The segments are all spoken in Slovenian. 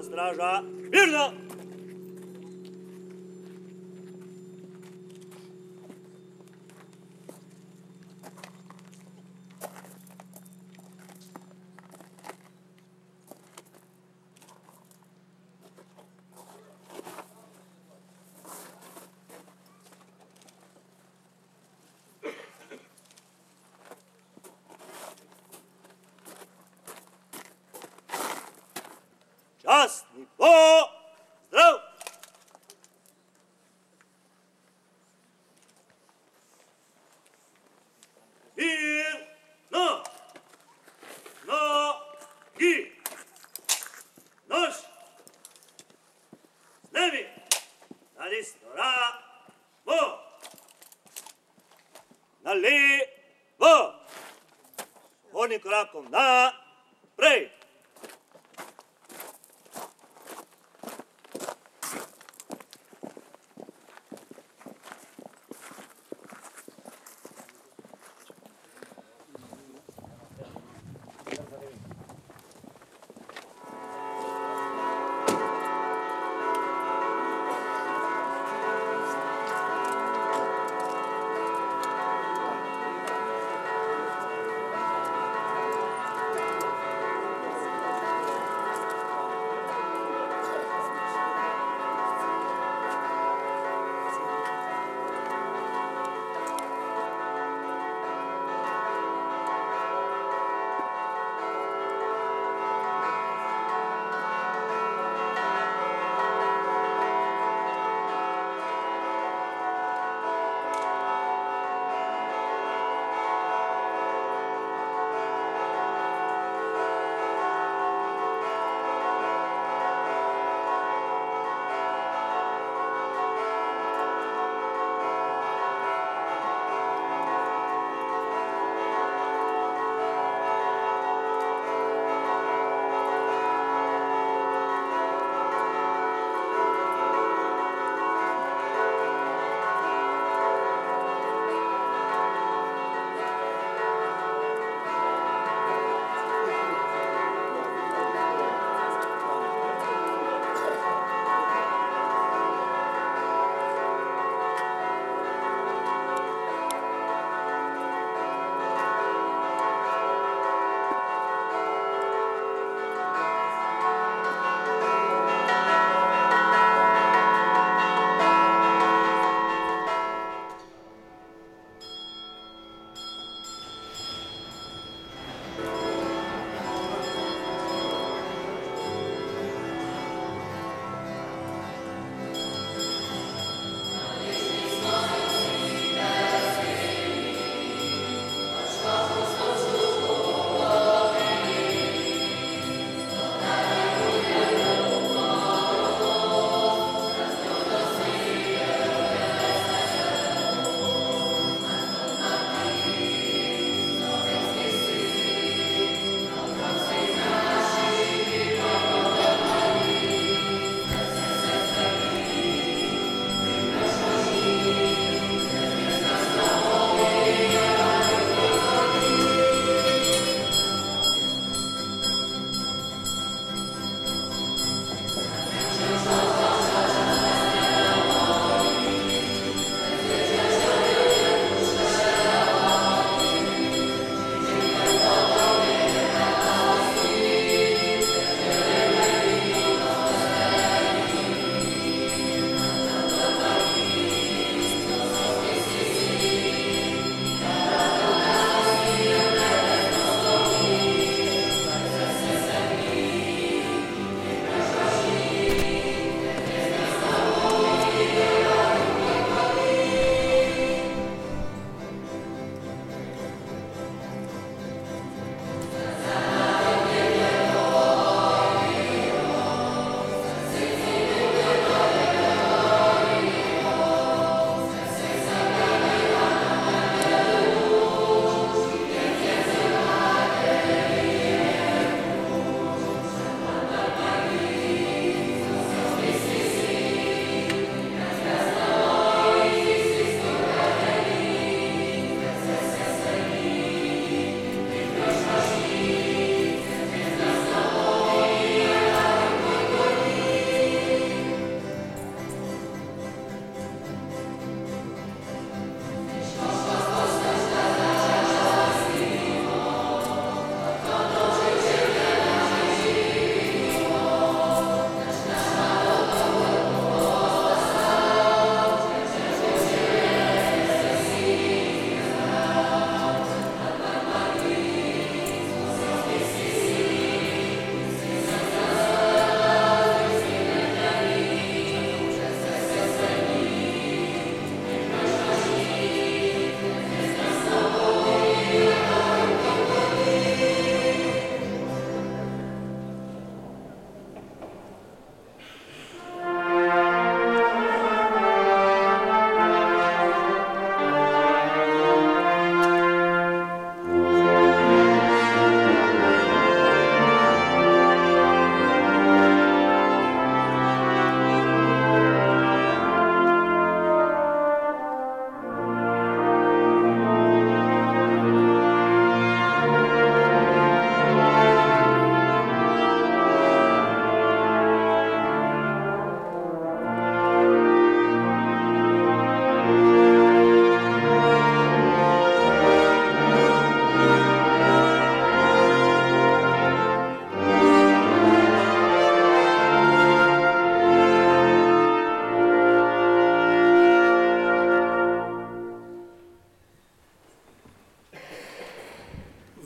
straža, mirno! Časni pozdrav! Mirno! Nogi! Nož! Snemi! Na desno ramo! Na levo! Hodnim korakom naprej!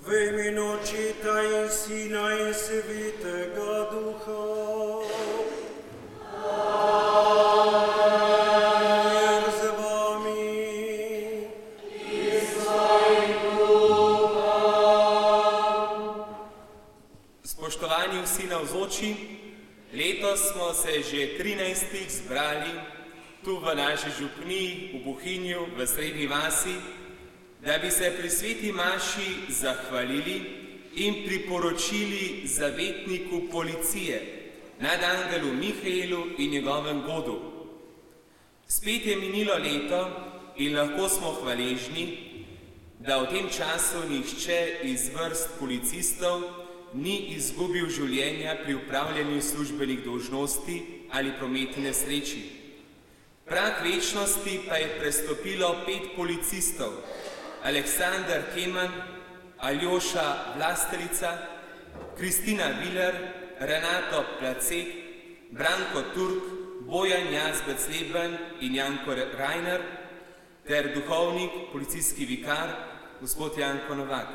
V imenu Očeta in Sina in Svetega Duha. Mir z vami. Spoštovani vsi navzoči, letos smo se že 13. zbrali tu v naši župniji v Bohinju v Srednji vasi, da bi se pri sveti maši zahvalili in priporočili zavetniku policije, nadangelu Mihaelu in njegovem godu. Spet je minilo leto in lahko smo hvaležni, da v tem času nihče iz vrst policistov ni izgubil življenja pri upravljanju službenih dolžnosti ali prometni nesreči. Prag večnosti pa je prestopilo 5 policistov: Aleksandar Keman, Aljoša Vlastelica, Kristina Viler, Renato Placek, Branko Turk, Bojan Jazbec-Leben in Janko Rajner ter duhovnik, policijski vikar, gospod Janko Novak.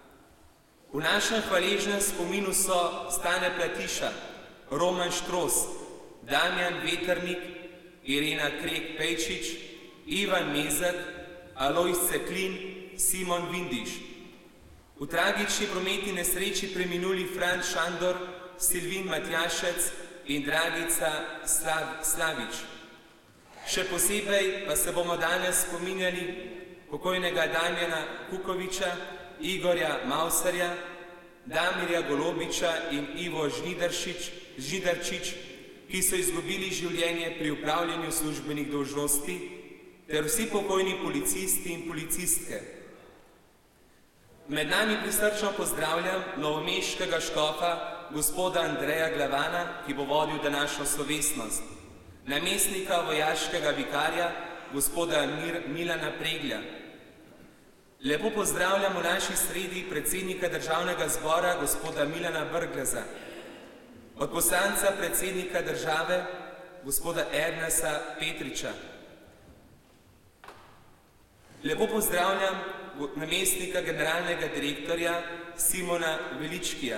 V našem hvaležnem spominu so Stane Platiša, Roman Štros, Damjan Veternik, Irena Krek-Pejčič, Ivan Mezek, Alojz Ceklin, Simon Vindiš. V tragični prometni nesreči preminuli Franc Šandor, Silvin Matjašec in Dragica Slavič. Še posebej pa se bomo danes spominjali pokojnega Damjana Kukoviča, Igorja Mausarja, Damirja Golobiča in Ivo Žnidarčič, ki so izgubili življenje pri upravljanju službenih dolžnosti, ter vsi pokojni policisti in policistke. Med nami prisrčno pozdravljam novomeškega škofa, gospoda Andreja Glavana, ki bo vodil današnjo slovesnost, namestnika vojaškega vikarja, gospoda Milana Preglja. Lepo pozdravljam v naši sredi predsednika državnega zbora, gospoda Milana Brgleza, od poslanca predsednika države, gospoda Ernesta Petriča. Lepo pozdravljam namestnika generalnega direktorja Simona Veličkija,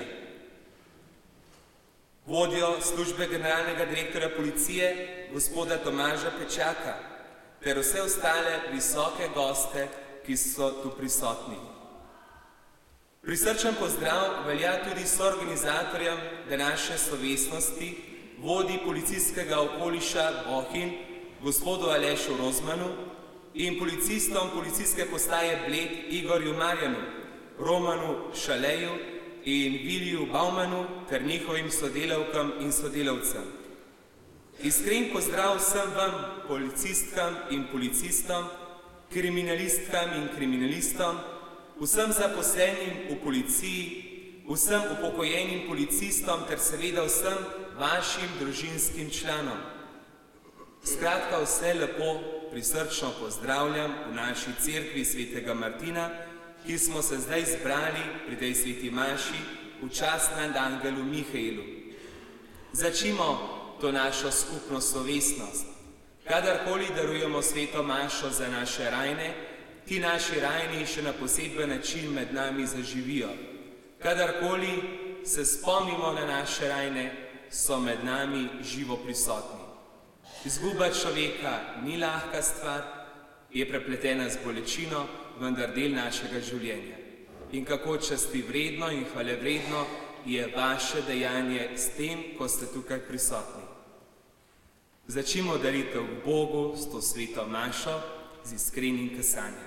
vodjo službe generalnega direktorja policije, gospoda Tomaža Pečaka, ter vse ostale visoke goste, ki so tu prisotni. Prisrčen pozdrav velja tudi soorganizatorjem današnje slovesnosti, vodji policijskega okoliša Bohinj, gospodu Alešu Rozmanu, in policistom policijske postaje Bled Igorju Marjanu, Romanu Šaleju in Viliju Baumanu ter njihovim sodelavkam in sodelavcem. Iskren pozdrav vsem vam, policistkam in policistom, kriminalistkam in kriminalistom, vsem zaposlenim v policiji, vsem upokojenim policistom ter seveda vsem vašim družinskim članom. Skratka, vse lepo prisrčno pozdravljam v naši cerkvi svetega Martina, ki smo se zdaj zbrali pri tej sveti maši v čast nadangelu Mihaelu. Začimo to našo skupno slovesnost. Kadarkoli darujemo sveto mašo za naše rajne, ti naši rajni še na poseben način med nami zaživijo. Kadarkoli se spomnimo na naše rajne, so med nami živo prisotni. Izguba človeka ni lahka stvar, je prepletena z bolečino, vendar del našega življenja. In kako časti vredno in hvalevredno je vaše dejanje s tem, ko ste tukaj prisotni. Začnimo daritev k Bogu s to sveto mašo z iskrenim kesanjem.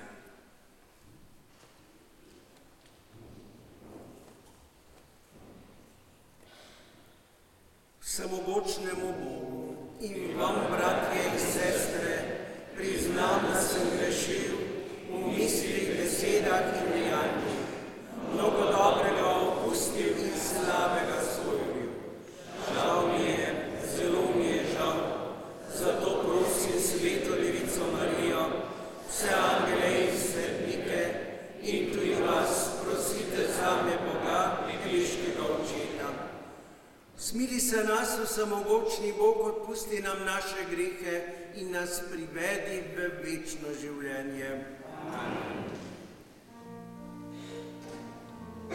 Vsemogočnemu Bogu in vam, bratje in sestre, priznam, da sem grešil v mislih, besedah in dejanjih, mnogo dobrega opustil in slabega storil. Žal mi je, zelo mi je žal, zato prosim Sveto Devico Marijo, vse angele in svetnike in tudi vas, prosite zame Boga, nebeškega Očeta. Smili se nas, vsemogočni Bog, odpusti nam naše grehe in nas privedi v večno življenje. Amen.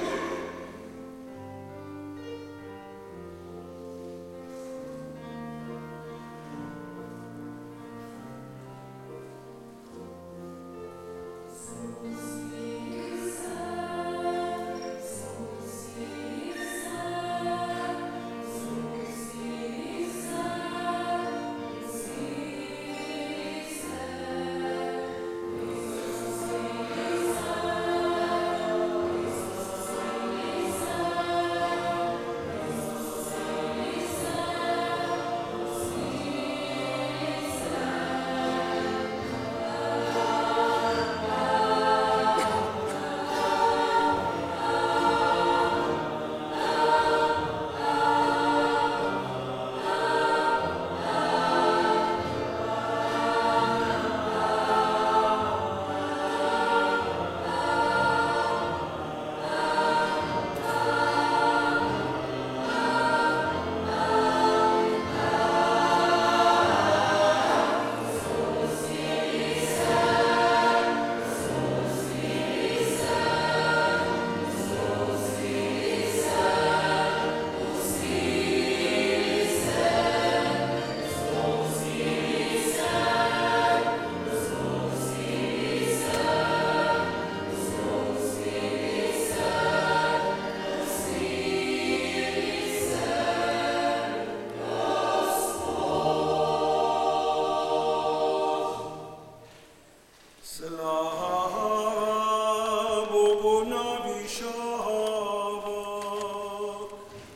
človek.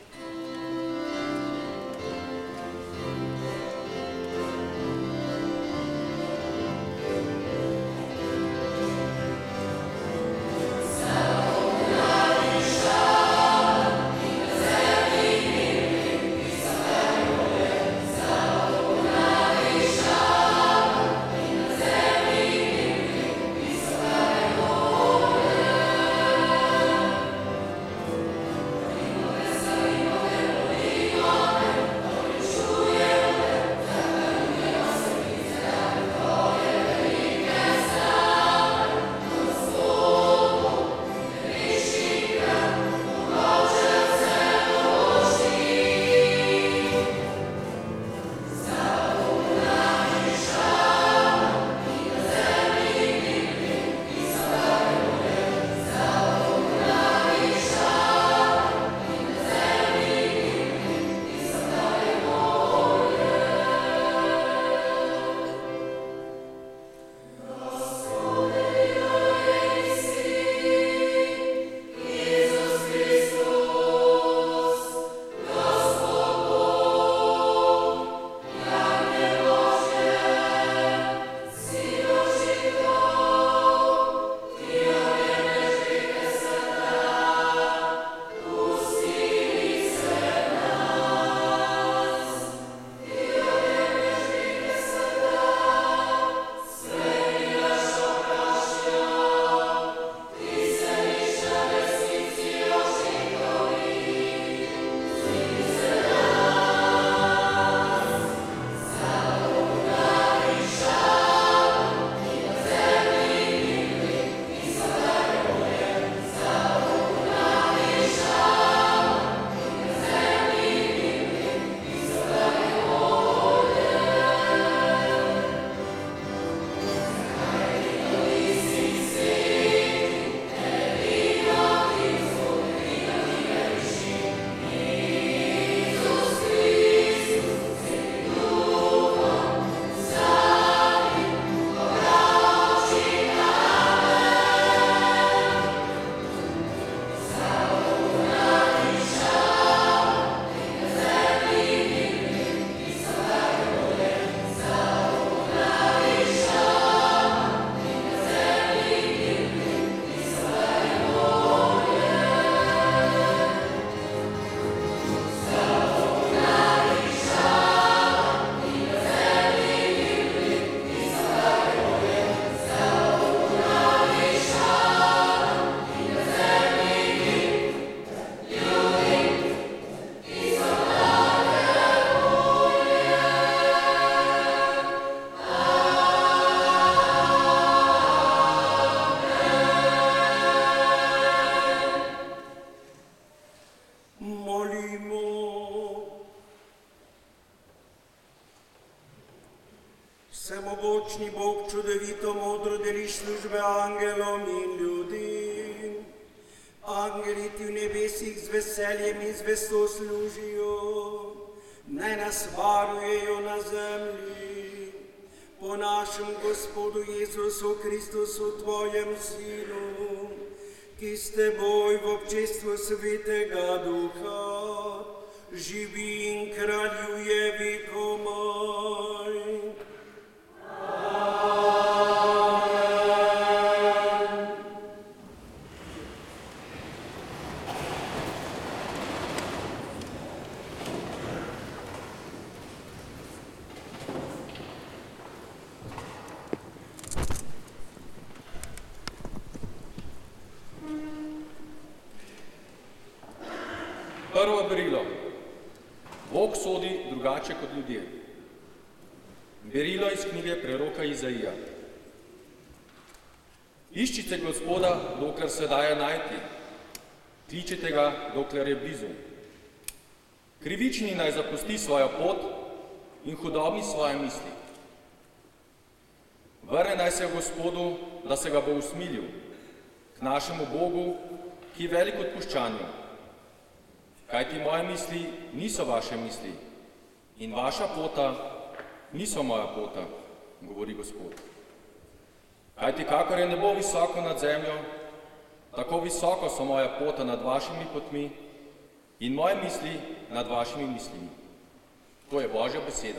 Vsemogočni Bog, čudovito modro deliš službe angelom in ljudem. Angeli ti v nebesih z veseljem in z vesto služijo, naj nas varujejo na zemlji. Po našem Gospodu Jezusu Kristusu, tvojem Sinu, ki s teboj v občestvu Svetega Duha živi in kraljuje vekomaj. Prvo berilo. Bog sodi drugače kot ljudje. Berilo iz knjige preroka Izaija. Iščite Gospoda, dokler se daje najti. Kličite ga, dokler je blizu. Krivični naj zapusti svojo pot in hudobni svoje misli. Vrne naj se Gospodu, da se ga bo usmilil, k našemu Bogu, ki je velik odpuščanju. Kajti moje misli niso vaše misli in vaša pota niso moja pota, govori Gospod. Kajti kakor je nebo visoko nad zemljo, Tako visoko so moja pota nad vašimi potmi in moje misli nad vašimi mislimi. To je Božja beseda.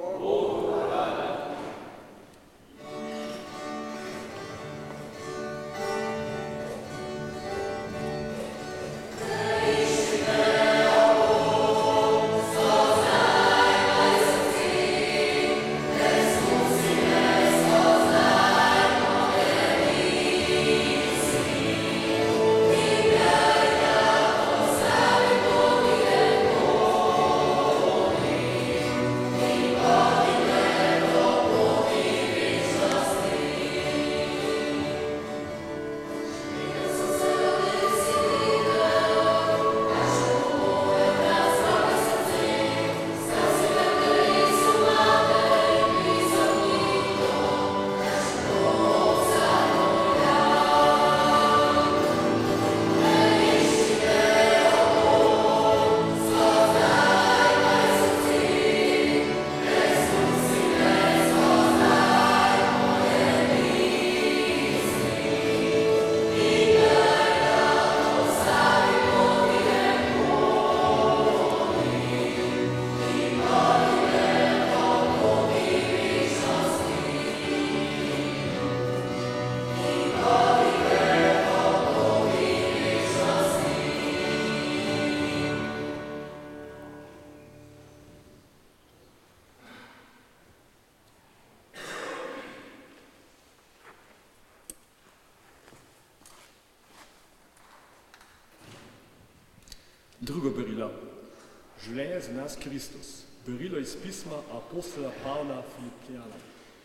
Drugo berilo. Življenje za nas Kristus. Berilo iz pisma apostola Pavla Filipijana.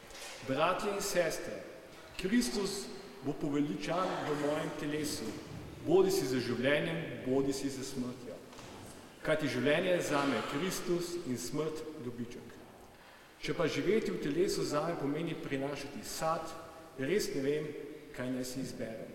Bratje in sestre, Kristus bo poveličan v mojem telesu, bodi si za življenjem, bodi si za smrtjo. Kajti življenje je zame Kristus in smrt dobiček. Če pa živeti v telesu zame pomeni prinašati sad, res ne vem, kaj naj si izberem.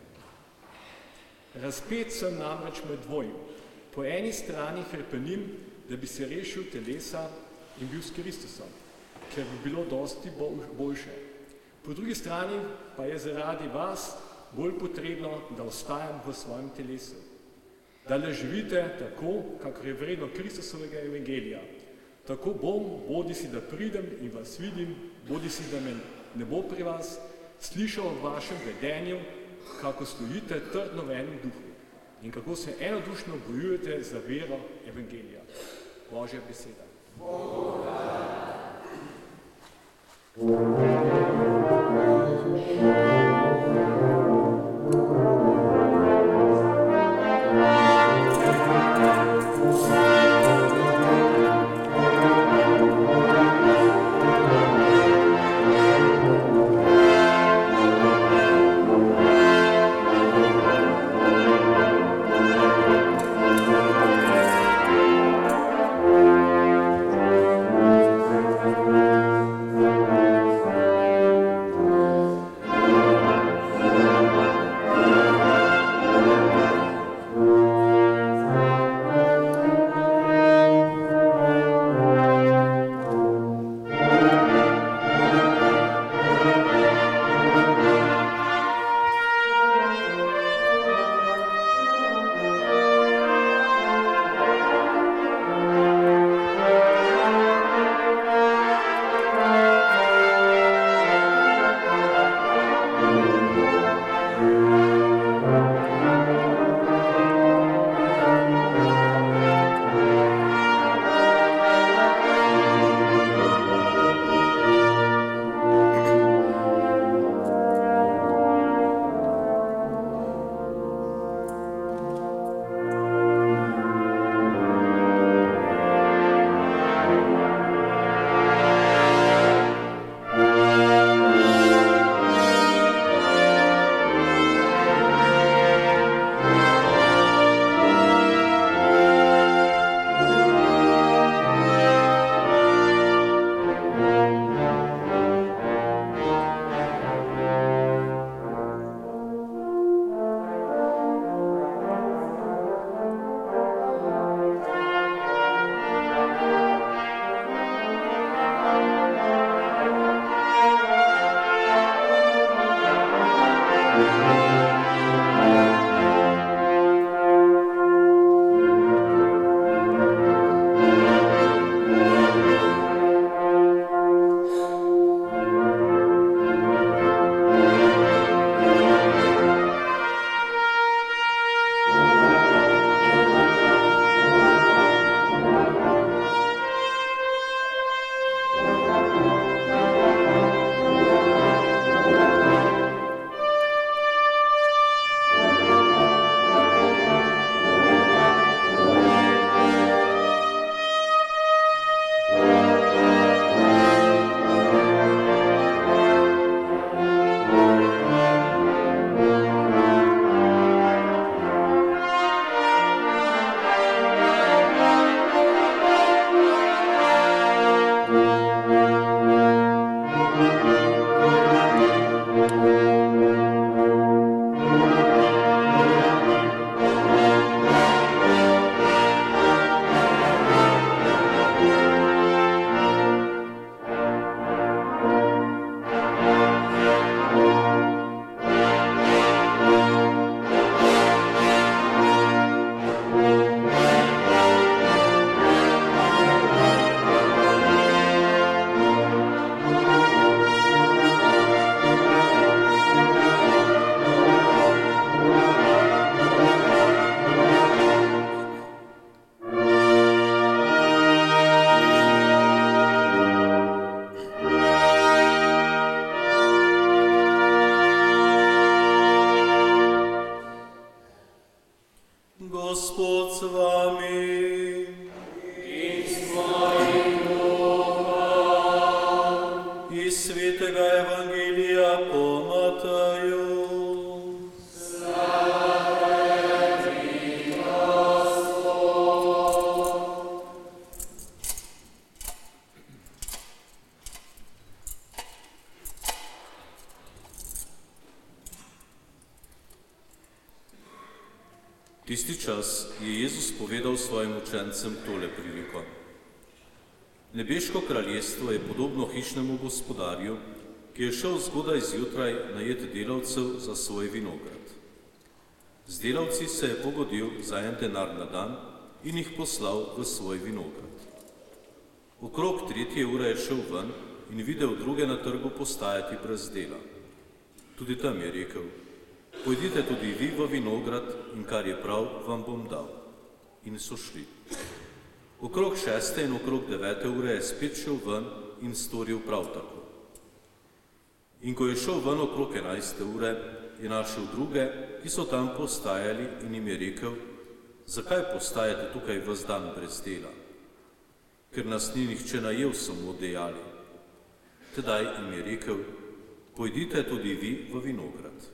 Razpet sem namreč med dvojem. Po eni strani hrepenim, da bi se rešil telesa in bil s Kristusom, ker bi bilo dosti boljše. Po drugi strani pa je zaradi vas bolj potrebno, da ostajam v svojem telesu. Da le živite tako, kakor je vredno Kristusovega evangelija. Tako bom, bodi si da pridem in vas vidim, bodi si da me ne bo pri vas, slišal o vašem vedenju, kako stojite trdno v enem duhu in kako se enodušno bojujete za vero evangelija. Božja beseda. Gospod s vami. In s tvojim duhom. Iz svetega evangelija po Mateju. Tisti čas je Jezus povedal svojim učencem tole priliko. Nebeško kraljestvo je podobno hišnemu gospodarju, ki je šel zgodaj zjutraj najet delavcev za svoj vinograd. Z delavci se je pogodil za 1 denar na dan in jih poslal v svoj vinograd. Okrog 3. ure je šel ven in videl druge na trgu postajati brez dela. Tudi tam je rekel: pojdite tudi vi v vinograd in kar je prav, vam bom dal. In so šli. Okrog 6. in okrog 9. ure je spet šel ven in storil prav tako. In ko je šel ven okrog 11. ure, je našel druge, ki so tam postajali in jim je rekel: zakaj postajate tukaj ves dan brez dela? Ker nas ni nihče najel, so mu dejali. Tedaj jim je rekel: pojdite tudi vi v vinograd.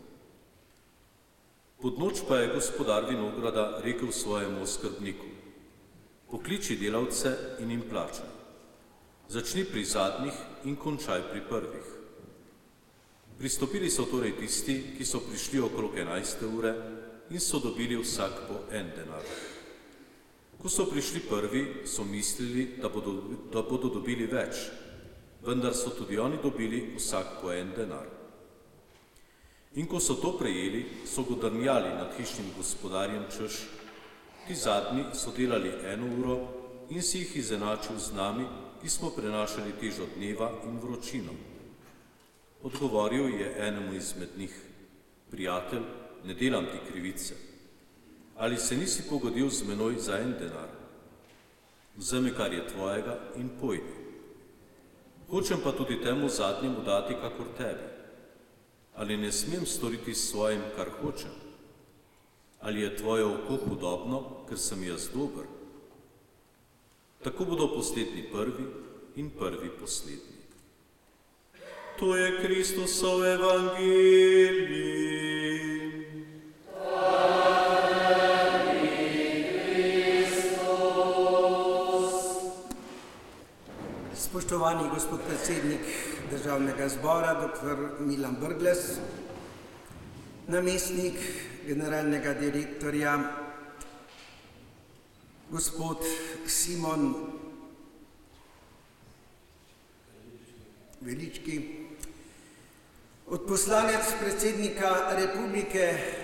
Pod noč pa je gospodar vinograda rekel svojemu oskrbniku: pokliči delavce in jim plačaj. Začni pri zadnjih in končaj pri prvih. Pristopili so torej tisti, ki so prišli okrog 11. ure in so dobili vsak po 1 denar. Ko so prišli prvi, so mislili, da bodo dobili več, vendar so tudi oni dobili vsak po 1 denar. In ko so to prejeli, so godrnjali nad hišnim gospodarjem, češ: ti zadnji so delali 1 uro in si jih izenačil z nami, ki smo prenašali težo dneva in vročino. Odgovoril je enemu izmed njih: prijatelj, ne delam ti krivice. Ali se nisi pogodil z menoj za 1 denar? Vzemi, kar je tvojega, in pojdi. Hočem pa tudi temu zadnjemu dati, kakor tebi. Ali ne smem storiti s svojim, kar hočem? Ali je tvoje oko podobno, ker sem jaz dober? Tako bodo poslednji prvi in prvi poslednji. To je Kristusov evangelij. Spoštovani gospod predsednik Državnega zbora, dr. Milan Brglez, namestnik generalnega direktorja, gospod Simon Velički, odposlanec predsednika republike,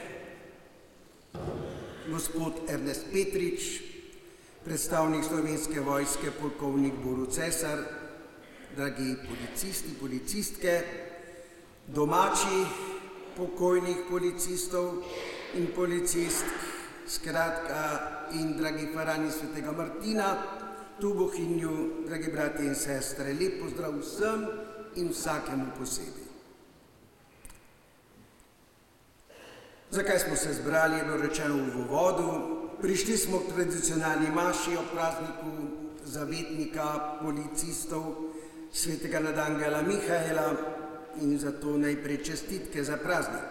gospod Ernest Petrič, predstavnik Slovenske vojske, polkovnik Borut Cesar, dragi policisti, policistke, domači pokojnih policistov in policistk, skratka, in dragi farani svetega Martina, tu v Bohinju, dragi bratje in sestre, lep pozdrav vsem in vsakemu posebej. Zakaj smo se zbrali, je bilo rečeno v uvodu. Prišli smo k tradicionalni maši ob prazniku zavetnika policistov svetega nadangela Mihaela in zato najprej čestitke za praznik.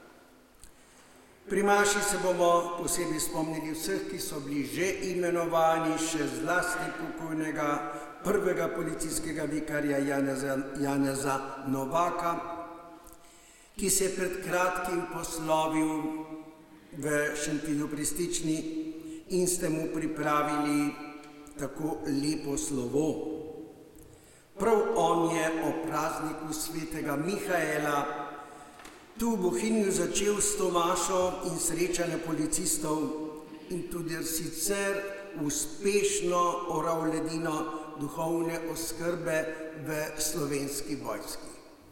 Pri maši se bomo posebej spomnili vseh, ki so bili že imenovani, še zlasti pokojnega prvega policijskega vikarja Janeza Novaka, ki se je pred kratkim poslovil v Šentvidu pri Stični in ste mu pripravili tako lepo slovo. Prav on je o prazniku svetega Mihaela tu v Bohinju začel s to mašo in srečanje policistov in tudi sicer uspešno oral ledino duhovne oskrbe v Slovenski vojski.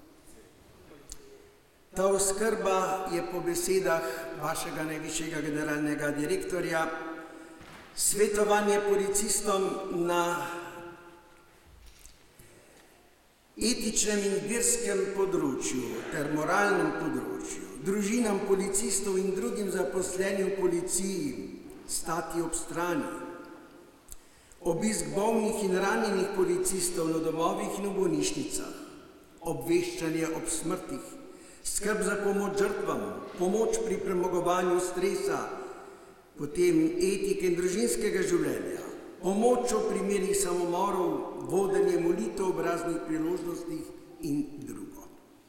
Ta oskrba je po besedah vašega najvišjega generalnega direktorja svetovanje policistom na etičnem in verskem področju ter moralnem področju, družinam policistov in drugim zaposlenim v policiji stati ob strani, obisk bolnih in ranjenih policistov na domovih in v bolnišnicah, obveščanje ob smrtih, skrb za pomoč žrtvam, pomoč pri premagovanju stresa, potem etike in družinskega življenja, pomoč v primerih samomorov, vodenje molitev ob raznih priložnostih in drugo.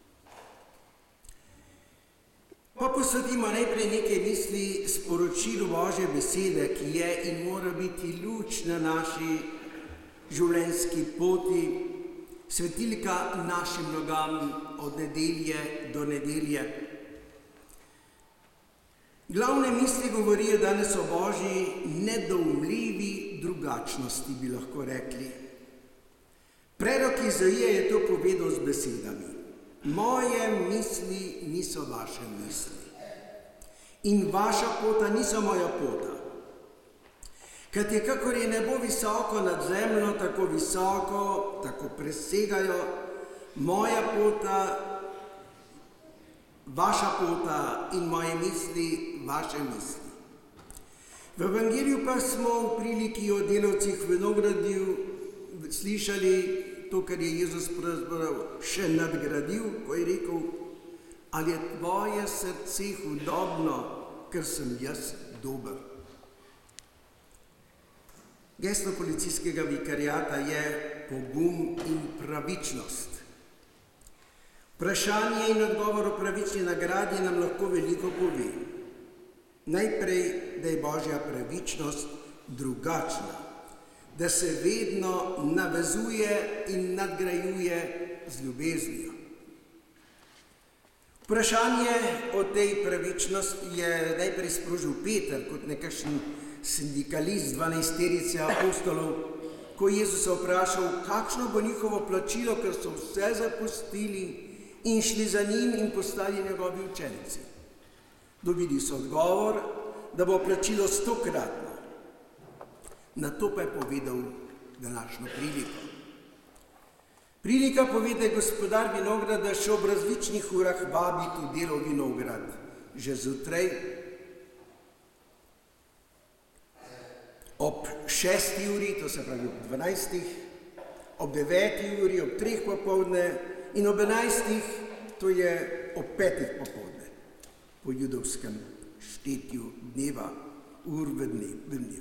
Pa posvetimo najprej nekaj misli sporočilu Božje besede, ki je in mora biti luč na naši življenjski poti, svetilka našim nogam od nedelje do nedelje. Glavne misli govorijo danes o Božji nedoumljivi drugačnosti, bi lahko rekli. Prerok Izaija je to povedal z besedami: moje misli niso vaše misli in vaša pota niso moja pota. Kajti kakor je nebo visoko nad zemljo, tako visoko, tako presegajo moja pota, vaša pota in moje misli, vaše misli. V Evangeliju pa smo v priliki o delavcih v vinogradju slišali to, kar je Jezus pravzaprav še nadgradil, ko je rekel: ali je tvoje srce hudobno, ker sem jaz dober. Geslo policijskega vikariata je pogum in pravičnost. Vprašanje in odgovor o pravični nagradi nam lahko veliko pove. Najprej, da je Božja pravičnost drugačna, da se vedno navezuje in nadgrajuje z ljubeznijo. Vprašanje o tej pravičnosti je najprej sprožil Peter kot nekakšen sindikalist 12-terice apostolov, ko je Jezusa vprašal, kakšno bo njihovo plačilo, ker so vse zapustili in šli za njim in postali njegovi učenci. Dobili so odgovor, da bo plačilo 100-kratno. Na to pa je povedal današnjo priliko. Prilika pove, da je gospodar vinograda še ob različnih urah vabiti v delo vinograd. Že zjutraj, ob 6. uri, to se pravi ob 12. ob 9. uri, ob 3. popoldne in ob 11. to je ob 5. popoldne, po judovskem štetju dneva, ur v dnevu.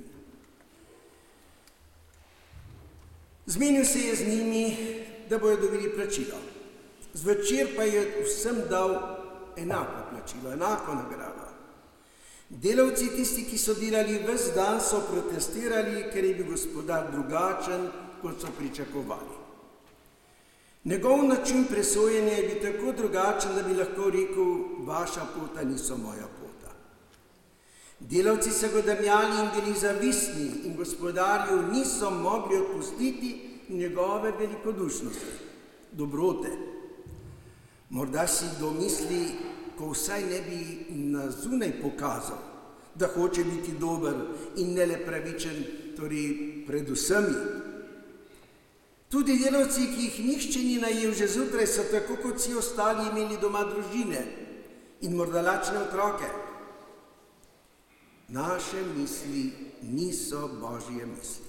Zmenil se je z njimi, da bojo dobili plačilo. Zvečer pa je vsem dal enako plačilo, enako nagrado. Delavci, tisti, ki so delali ves dan, so protestirali, ker je bil gospodar drugačen, kot so pričakovali. Njegov način presojenja je bil tako drugačen, da bi lahko rekel: vaša pota niso moja pota. Delavci so ga drnjali in bili zavisni in gospodarju niso mogli odpustiti njegove velikodušnosti, dobrote. Morda si kdo misli, ko vsaj ne bi na zunaj pokazal, da hoče biti dober in ne le pravičen, torej pred vsemi. Tudi delavci, ki jih nihče ni najel že zjutraj, so tako kot vsi ostali imeli doma družine in morda lačne otroke. Naše misli niso Božje misli.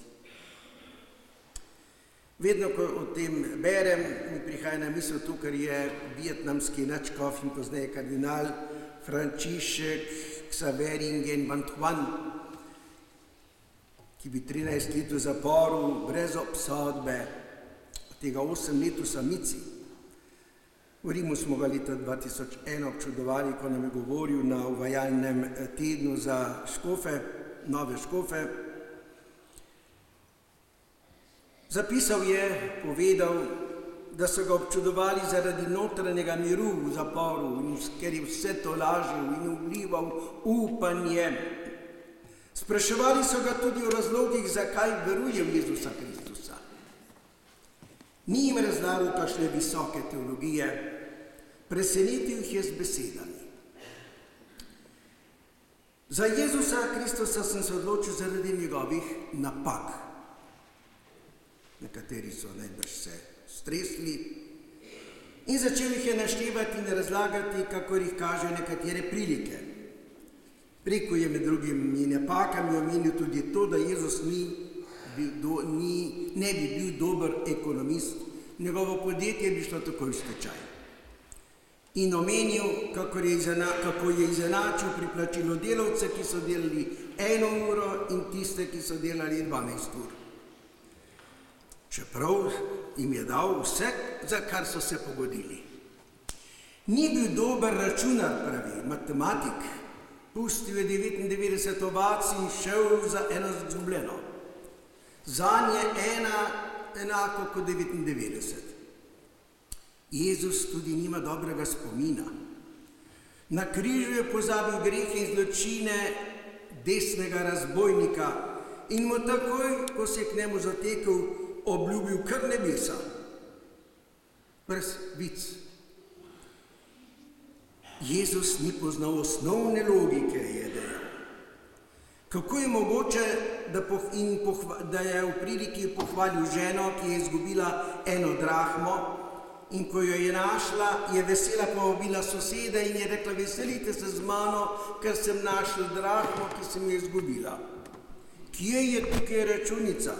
Vedno, ko o tem berem, mi prihaja na misel to, kar je vietnamski nadškof in pozneje kardinal František Xaveringen Van Thuan, ki bi 13 let v zaporu brez obsodbe, od tega 8 let v samici. V Rimu smo ga leta 2001 občudovali, ko nam je govoril na uvajalnem tednu za škofe, nove škofe. Zapisal je, povedal, da so ga občudovali zaradi notranjega miru v zaporu, ker je vse to lažil in vlival upanje. Spraševali so ga tudi o razlogih, zakaj veruje v Jezusa Kristusa. Ni jim razlagal kakšne visoke teologije, presenetil jih je z besedami. Za Jezusa Kristusa sem se odločil zaradi njegovih napak. Nekateri so najbrž se stresli, In začel jih je naštevati in razlagati, kakor jih kažejo nekatere prilike. Rekel je med drugim in napakami omenil tudi to, da Jezus ne bi bil dober ekonomist, njegovo podjetje bi šlo takoj v stečaj. In omenil, kako je izenačil pri plačilu delavce, ki so delali 1 uro in tiste, ki so delali 12 ur. Čeprav jim je dal vse, za kar so se pogodili. Ni bil dober računar, pravi matematik. Pustil je 99 ovac in šel za eno izgubljeno. Zanj je ena enako kot 99. Jezus tudi nima dobrega spomina. Na križu je pozabil grehe in zločine desnega razbojnika in mu takoj, ko se je k njemu zatekel, obljubil kar nebesa. Brez vic. Jezus ni poznal osnovne logike, je dejal. Kako je mogoče, da je v priliki pohvalil ženo, ki je izgubila 1 drahmo, in ko jo je našla, je vesela povabila sosede in je rekla: veselite se z mano, ker sem našla drahmo, ki sem jo izgubila. Kje je tukaj računica?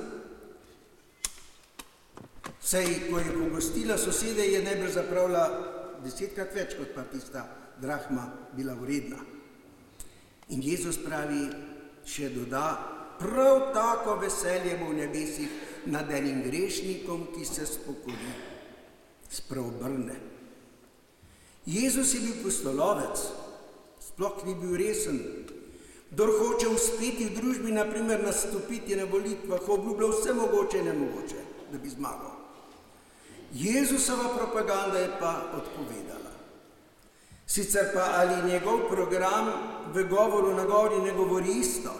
Saj, ko je pogostila sosede, je najbrž zapravila 10-krat več, kot pa tista drahma bila vredna. In Jezus pravi, še doda, prav tako veselje bo v nebesih nad enim grešnikom, ki se spokori, spreobrne. Jezus je bil pustolovec, sploh ni bil resen. Kdor hoče uspeti v družbi, na primer nastopiti na volitvah, obljublja vse mogoče in nemogoče, da bi zmagal. Jezusova propaganda je pa odpovedala. Sicer pa ali njegov program v govoru na gori ne govori isto.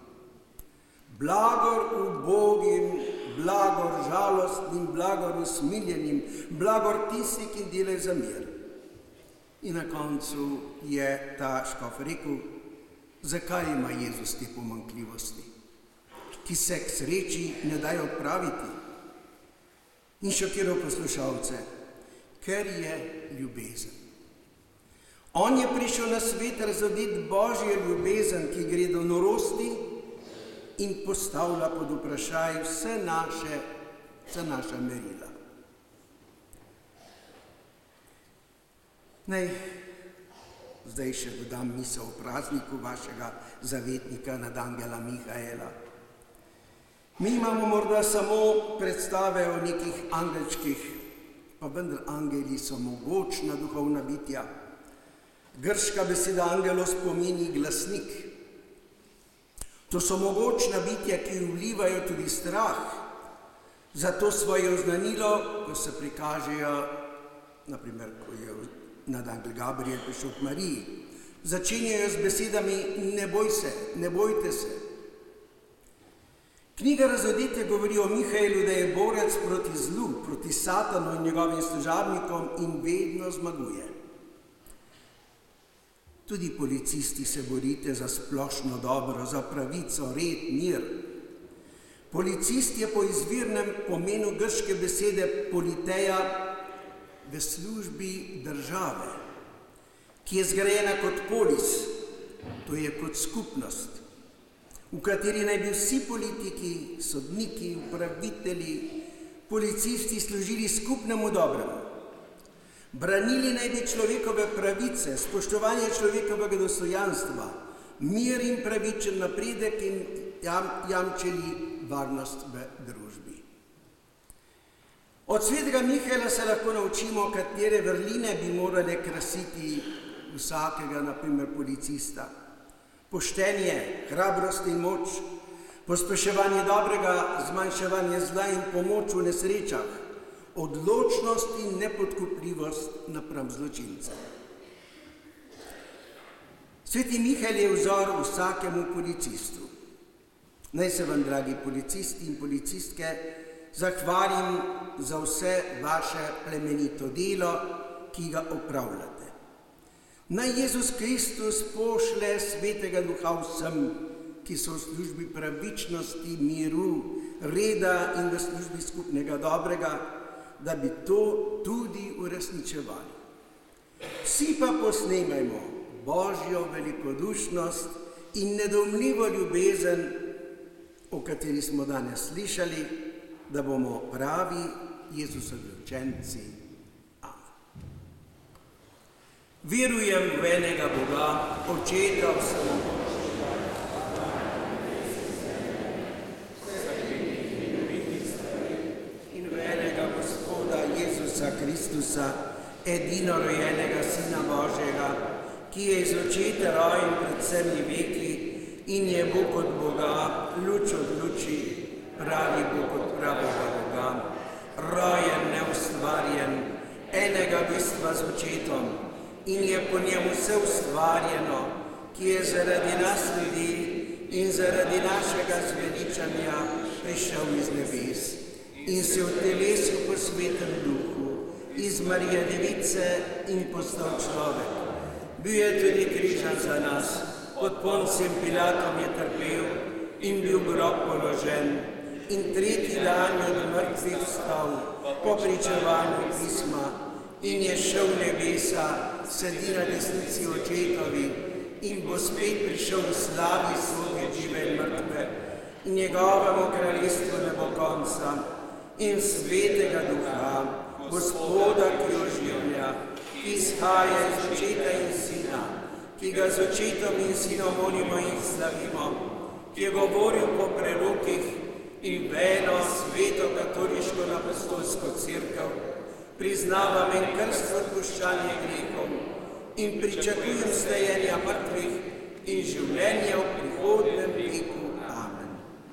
Blagor ubogim, blagor žalostnim, blagor usmiljenim, blagor tisti, ki delajo za mir. In na koncu je ta škof rekel, zakaj ima Jezus te pomanjkljivosti, ki se k sreči ne dajo odpraviti. In šokiral poslušalce, ker je ljubezen. On je prišel na svet razodeti Božjo ljubezen, ki gre do norosti in postavlja pod vprašaj vse naša merila. Naj zdaj še dodam misel o prazniku vašega zavetnika nadangela Mihaela. Mi imamo morda samo predstave o nekih angelčkih, pa vendar angeli so mogočna duhovna bitja. Grška beseda angelos pomeni glasnik. To so mogočna bitja, ki vlivajo tudi strah. Zato svoje oznanilo, ko se prikažejo, naprimer, ko je nadangel Gabriel prišel k Mariji, začenjajo z besedami ne boj se, ne bojte se. Knjiga Razodetja govori o Mihaelu, da je borec proti zlu, proti Satanu in njegovim služabnikom in vedno zmaguje. Tudi policisti se borite za splošno dobro, za pravico, red, mir. Policist je po izvirnem pomenu grške besede politeja v službi države, ki je zgrajena kot polis, to je kot skupnost, v kateri naj bi vsi politiki, sodniki, upravitelji, policisti služili skupnemu dobremu. Branili naj bi človekove pravice, spoštovanje človekovega dostojanstva, mir in pravičen napredek in jamčili varnost v družbi. Od svetega Mihaela se lahko naučimo, katere vrline bi morale krasiti vsakega, na primer policista. Poštenje, hrabrost in moč, pospeševanje dobrega, zmanjševanje zla in pomoč v nesrečah, odločnost in nepodkupljivost napram zločincem. Sveti Mihael je vzor vsakemu policistu. Naj se vam, dragi policisti in policistke, zahvalim za vse vaše plemenito delo, ki ga opravljate. Naj Jezus Kristus pošlje svetega duha vsem, ki so v službi pravičnosti, miru, reda in v službi skupnega dobrega, da bi to tudi uresničevali. Vsi pa posnemajmo Božjo velikodušnost in nedoumljivo ljubezen, o kateri smo danes slišali, da bomo pravi Jezusovi učenci. Amen. Verujem v enega Boga, Očeta vsemogočnega, in v enega Gospoda Jezusa Kristusa, edinorojenega Sina Božjega, ki je iz očeta rojen pred vsemi veki in je Bog od Boga, luč od luči, pravi Bog od pravega Boga, rojen, neustvarjen, enega bistva z očetom, in je po njemu vse ustvarjeno, ki je zaradi nas ljudi in zaradi našega zveličanja prišel iz nebes in se utelesil po svetem duhu iz Marije Device in postal človek. Bil je tudi križan za nas, pod Poncijem Pilatom je trpel in bil v grob položen in tretji dan je od mrtvih vstal po pričevanju pisma in je šel v nebesa, sedi na desnici očetovi in bo spet prišel v slavi soditi žive in mrtve in njegovemu kraljestvu ne bo konca in svetega duha, Gospoda, ki oživlja, ki izhaja iz očeta in sina, ki ga z očetom in sinom molimo in slavimo, ki je govoril po prerokih in v eno sveto katoliško apostolsko cerkev, priznavam en krst v odpuščanje grehov in pričakujem stajenja mrtvih in življenja v prihodnem veku. Amen.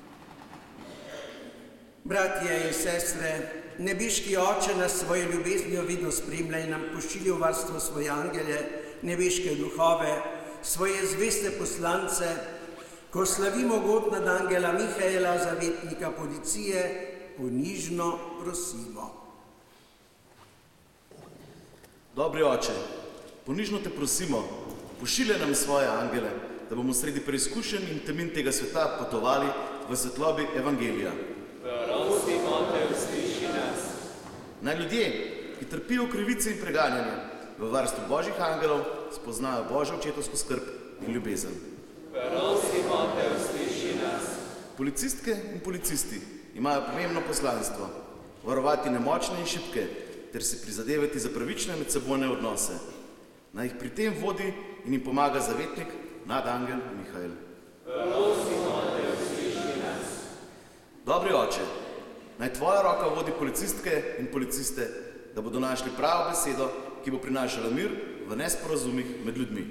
Bratje in sestre, nebeški Oče nas svoje ljubeznijo vidno spremlja in nam pošilja v varstvo svoje angele, nebeške duhove, svoje zveste poslance, ko slavimo god nad angela Mihaela, zavetnika policije, ponižno prosimo. Dobri Oče, ponižno te prosimo, pošilja nam svoje angele, da bomo sredi preizkušenj in temin tega sveta potovali v svetlobi Evangelija. Naj ljudje, ki trpijo krivice in preganjanje, v varstvu Božjih angelov spoznajo Božjo očetovsko skrb in ljubezen. Policistke in policisti imajo pomembno poslanstvo, varovati nemočne in šibke, ter se prizadevati za pravične medsebojne odnose. Naj jih pri tem vodi in jim pomaga zavetnik nadangel Mihael. Dobri Oče, naj tvoja roka vodi policistke in policiste, da bodo našli pravo besedo, ki bo prinašala mir v nesporazumih med ljudmi.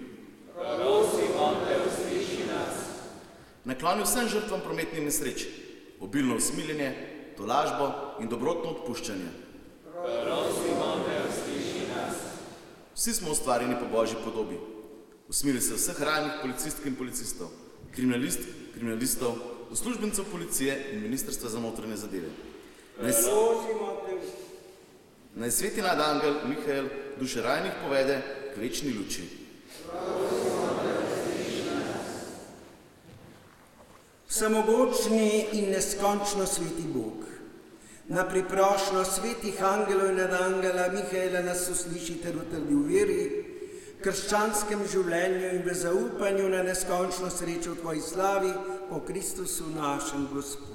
Nakloni vsem žrtvam prometnih nesreč, obilno usmiljenje, tolažbo in dobrotno odpuščanje. Vsi smo ustvarjeni po Božji podobi. Usmili se vseh ranjenih policistk in policistov, kriminalistov, uslužbencev policije in Ministrstva za notranje zadeve. Naj sveti nadangel Mihael duše ranjenih povede k večni luči. Samogočni in neskončno sveti Bog, na priprošnjo svetih angelov in nadangela Mihaela nas usliši ter utrdi v veri, krščanskem življenju in v zaupanju na neskončno srečo v tvoji slavi po Kristusu našem Gospodu.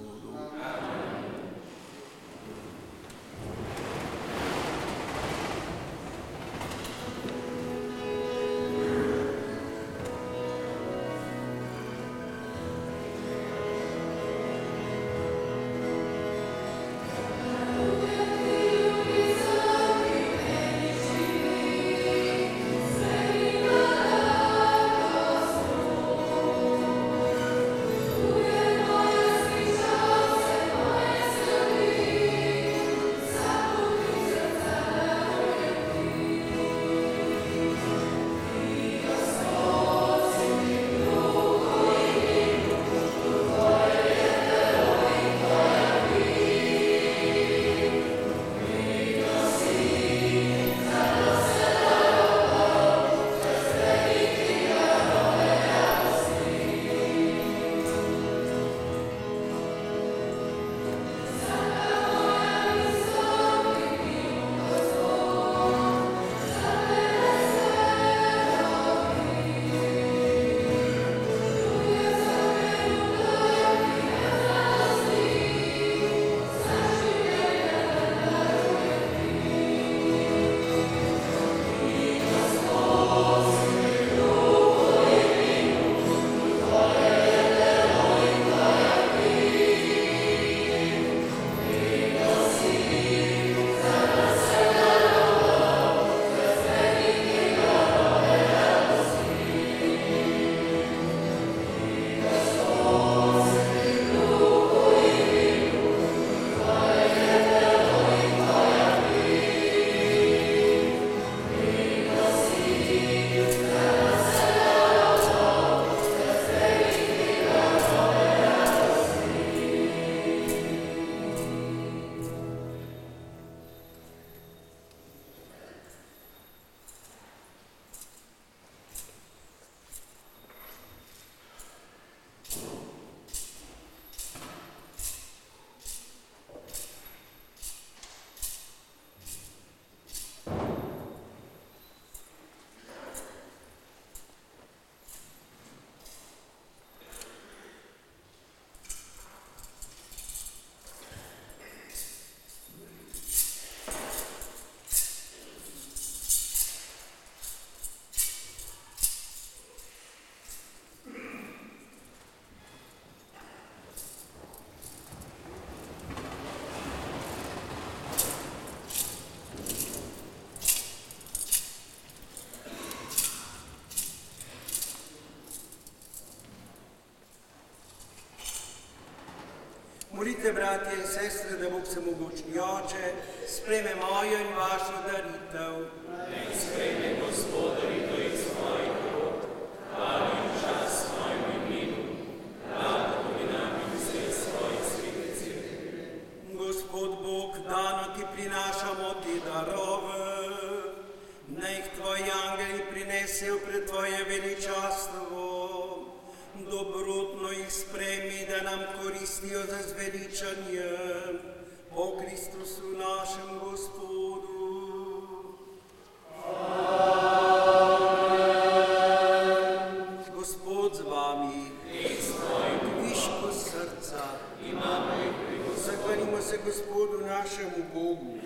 Thank you. Molite, bratje in sestre, da Bog Vsemogočni Oče sprejme mojo in vašo daritev. Naj sprejme Gospod daritev iz svojih rok, dan in čas svojemu imenu, da pominam in vse svojih svetecev. Gospod Bog, dano ti prinašamo te darove, naj jih tvoji angeli prinesejo pred tvoje veličastvo. Dobrotno jih sprejmi, da nam koristijo za zveličanje po Kristusu našem Gospodu. Amen. Gospod z vami, viško srca, zahvalimo se Gospodu našemu Bogu.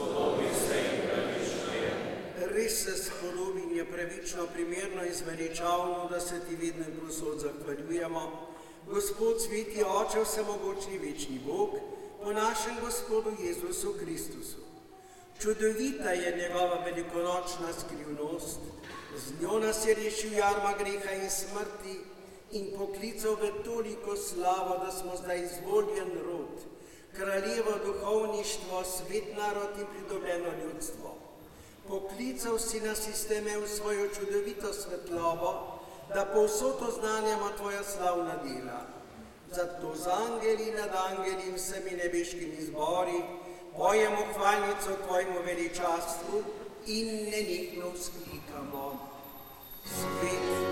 Res se spodobi in je pravično, primerno in zveličavno, da se ti vedno in povsod zahvaljujemo. Gospod, sveti Oče, vsemogočni večni Bog, po našem Gospodu Jezusu Kristusu. Čudovita je njegova velikonočna skrivnost, z njo nas je rešil jarma greha in smrti in poklical v toliko slavo, da smo zdaj izvoljen rod, kraljevo duhovništvo, svet narod in pridobljeno ljudstvo. Poklical si nas iz teme v svojo čudovito svetlobo, da povsod oznanjamo tvoja slavna dela. Zato z angeli nad angeli in vsemi nebeškimi zbori pojemo hvalnico tvojemu veličastvu in nenehno vzklikamo. Svet.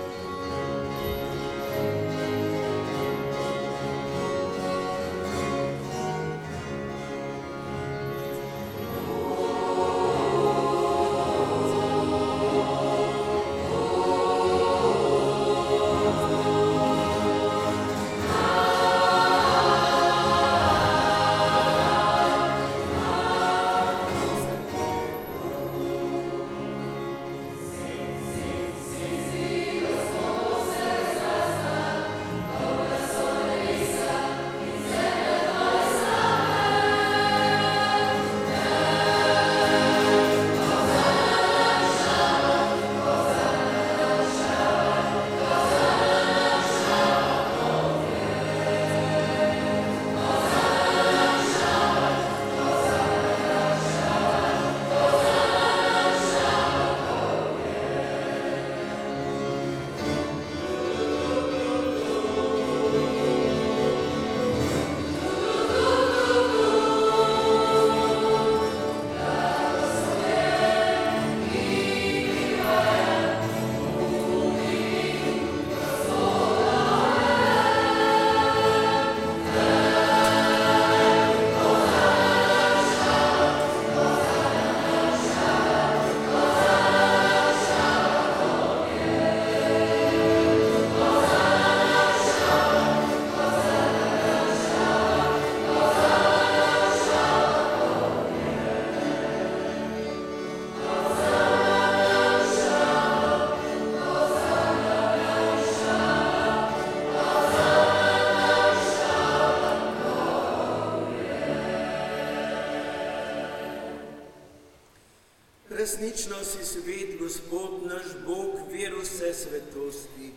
Resnično si svet, Gospod, naš Bog, vir vse svetosti.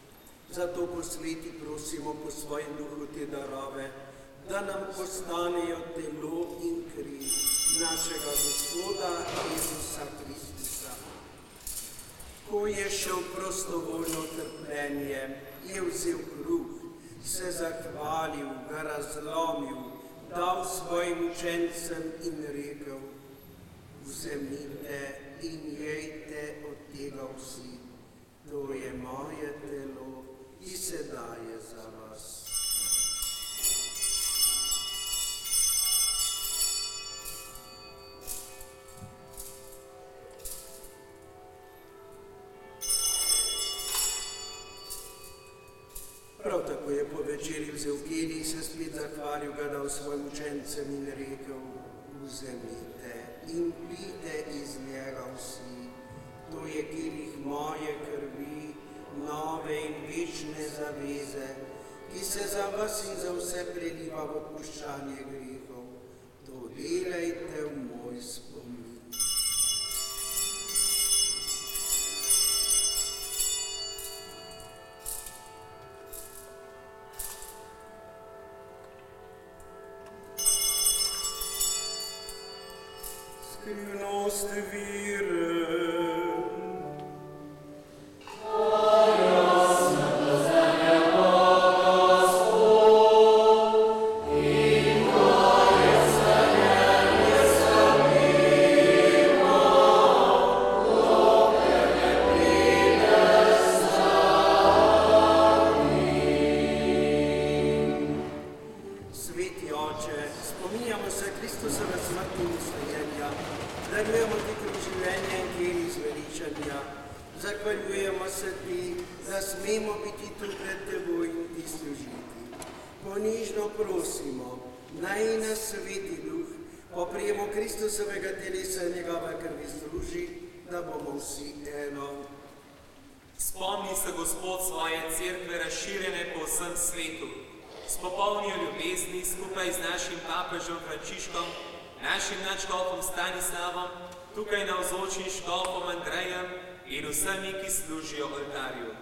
Zato posveti prosimo po svojem duhu te darove, da nam postanejo telo in kri našega Gospoda Jezusa Kristusa. Ko je šel prostovoljno trpljenje, je vzel kruh, se zahvalil, ga razlomil, dal svojim učencem in rekel: vzemite in jejte od tega vsi, to je moje telo, ki se daje za vas. Prav tako je po večeri vzel kelih, se spet zahvalil, ga dal svojim učencem in rekel: vzemite in pijte iz njega vsi, to je kelih moje krvi, nove in večne zaveze, ki se za vas in za vse preliva v odpuščanje grehov. To delajte v moj spomin. Skrivnost vire. Sveti Oče, spominjamo se Kristusove smrti in vstajenja, darujemo ti kruh življenja in keri zveličanja. Zahvaljujemo se ti, da smemo biti tu pred teboj in ti služiti. Ponižno prosimo, naj nas Sveti Duh po prijemu Kristusovega telesa in njegove krvi združi, da bomo vsi eno. Spomni se, Gospod, svoje cerkve razširjene po vsem svetu. S popolnijo ljubezni skupaj z našim papežem Frančiškom, našim nadškofom Stanislavom, tukaj navzočim škofom Andrejem in vsemi, ki služijo oltarju.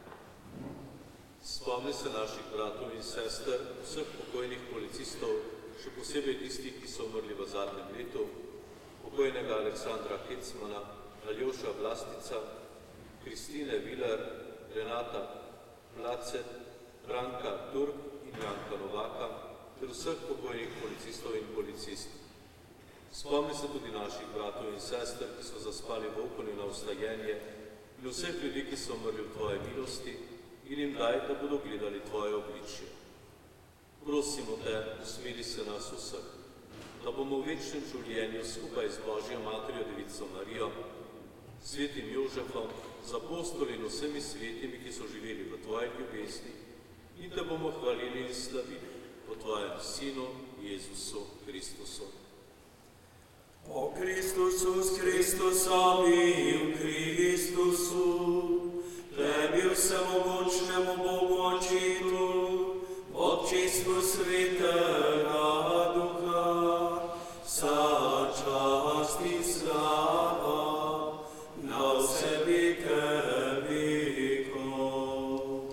Spomni se naših bratov in sester, vseh pokojnih policistov, še posebej tistih, ki so umrli v zadnjem letu, pokojnega Aleksandra Kecmana, Aljoša Vlastica, Kristine Viler, Renata Placet, Branka Turk in Janka Novaka, ter vseh pokojnih policistov in policistk. Spomni se tudi naših bratov in sester, ki so zaspali v upanju na vstajenje, in vseh ljudi, ki so umrli v tvoje milosti, in jim daj, da bodo gledali tvoje obličje. Prosimo te, usmili se nas vseh, da bomo v večnem življenju skupaj z Božjo Materjo Devico Marijo, svetim Jožefom, z apostoli in vsemi svetimi, ki so živeli v tvoji ljubezni, in te bomo hvalili in slavili po tvojem Sinu, Jezusu Kristusu. O Kristusu, s Kristusom in v Kristusu, tebi vsemogočnemu Bogu Očitu, v občestvu Svetega Duha, vsa čast in slava na vse veke vekov.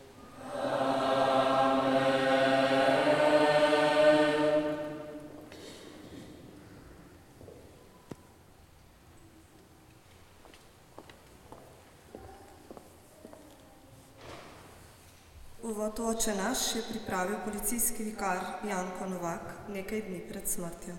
Uvod v Oče naš je pripravil policijski vikar Janko Novak nekaj dni pred smrtjo.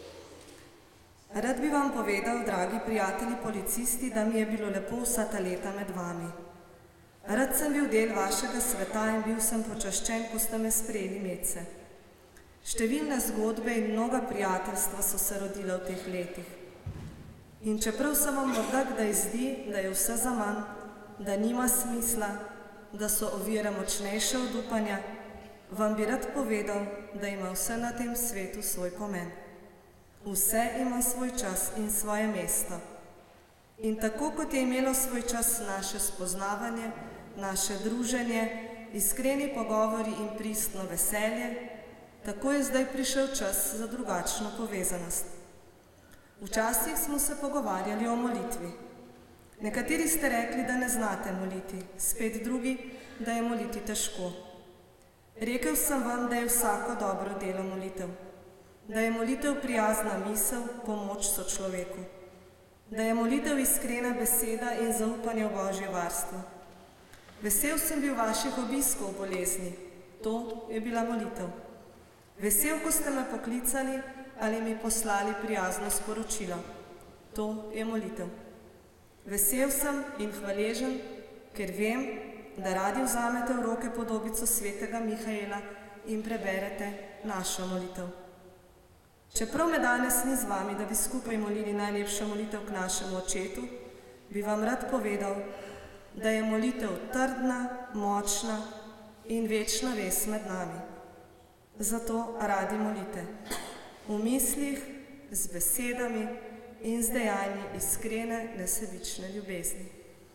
Rad bi vam povedal, dragi prijatelji policisti, da mi je bilo lepo vsa ta leta med vami. Rad sem bil del vašega sveta in bil sem počaščen, ko ste me sprejeli medse. Številne zgodbe in mnoga prijateljstva so se rodile v teh letih. In čeprav se vam morda kdaj zdi, da je vse zaman, da nima smisla, da so ovire močnejše od upanja, vam bi rad povedal, da ima vse na tem svetu svoj pomen. Vse ima svoj čas in svoje mesto. In tako kot je imelo svoj čas naše spoznavanje, naše druženje, iskreni pogovori in pristno veselje, tako je zdaj prišel čas za drugačno povezanost. Včasih smo se pogovarjali o molitvi. Nekateri ste rekli, da ne znate moliti, spet drugi, da je moliti težko. Rekel sem vam, da je vsako dobro delo molitev, da je molitev prijazna misel, pomoč sočloveku, da je molitev iskrena beseda in zaupanje v Božje varstvo. Vesel sem bil vaših obiskov v bolezni, to je bila molitev. Vesel, ko ste me poklicali ali mi poslali prijazno sporočilo, to je molitev. Vesel sem in hvaležen, ker vem, da radi vzamete v roke podobico svetega Mihaela in preberete našo molitev. Čeprav me danes ni z vami, da bi skupaj molili najlepšo molitev k našemu Očetu, bi vam rad povedal, da je molitev trdna, močna in večna vez med nami. Zato radi molite. V mislih, z besedami in z dejanji iskrene, nesebične ljubezni.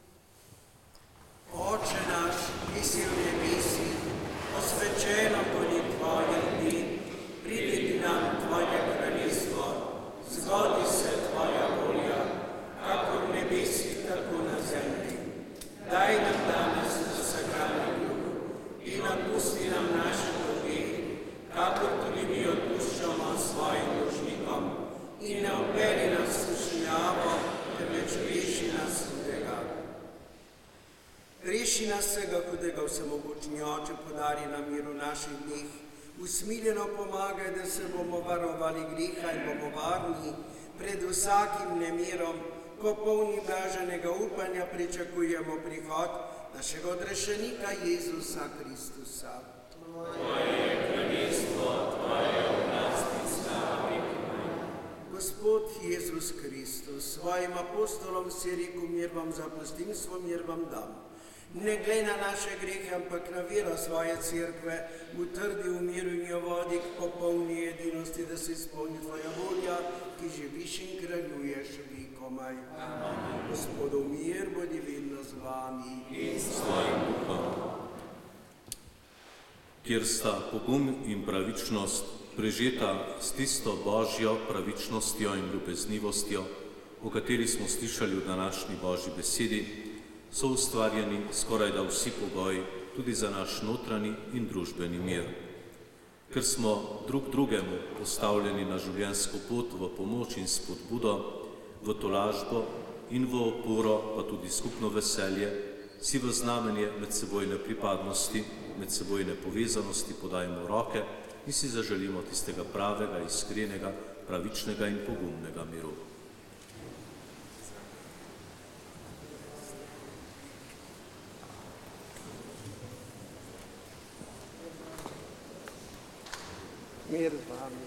Oče naš, ki si v nebesih, posvečeno bodi tvoje ime, pridi nam tvoje kraljestvo, zgodi se tvoja volja, kakor v nebesih, tako na zemlji. Daj nam danes vsakdanji kruh in odpusti nam naše dolge, kakor tudi mi odpuščamo svojim dolžnikom, in ne vpelji nas vsega hudega vsemogočni Oče podari nam mir v naših dneh. Usmiljeno pomagaj, da se bomo varovali greha in bomo varni pred vsakim nemirom, ko polni blaženega upanja pričakujemo prihod našega odrešenika Jezusa Kristusa. Gospod Jezus Kristus, svojim apostolom si rekel, mir vam zapustim, svoj mir vam dam. Ne glej na naše grehe, ampak na vero svoje cerkve, utrdi v miru in jo vodi k popolni edinosti, da se izpolni tvoja volja, ki živiš in kraljuješ vekomaj. Gospodov mir bodi vedno z vami. In s tvojim duhom. Kjer sta pogum in pravičnost prežeta s tisto božjo pravičnostjo in ljubeznivostjo, o kateri smo slišali v današnji božji besedi, so ustvarjeni skoraj da vsi pogoji tudi za naš notranji in družbeni mir. Ker smo drug drugemu postavljeni na življenjsko pot v pomoč in spodbudo, v tolažbo in v oporo, pa tudi skupno veselje, si v znamenje medsebojne pripadnosti, medsebojne povezanosti podajmo roke in si zaželimo tistega pravega, iskrenega, pravičnega in pogumnega miru. Mir z vami.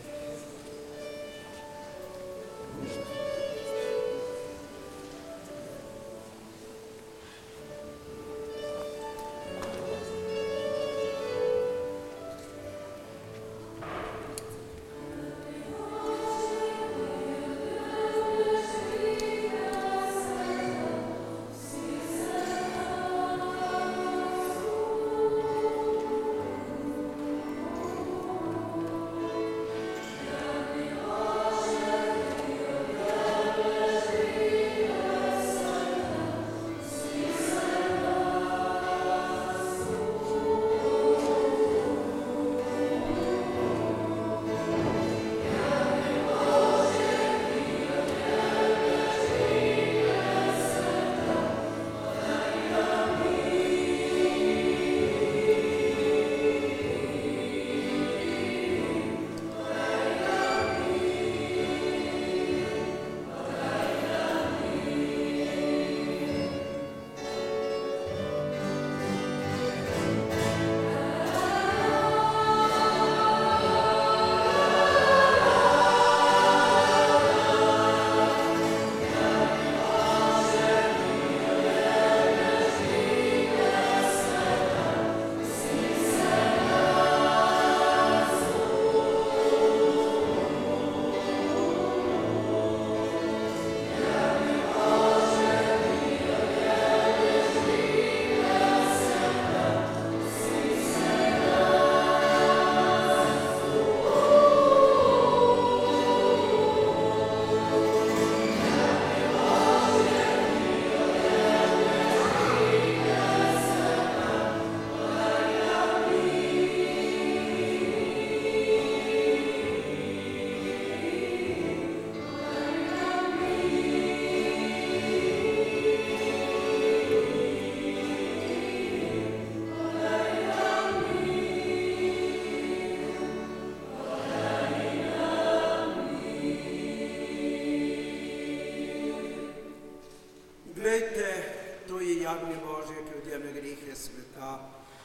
jagnje Božje, ki odjeme grehe sveta.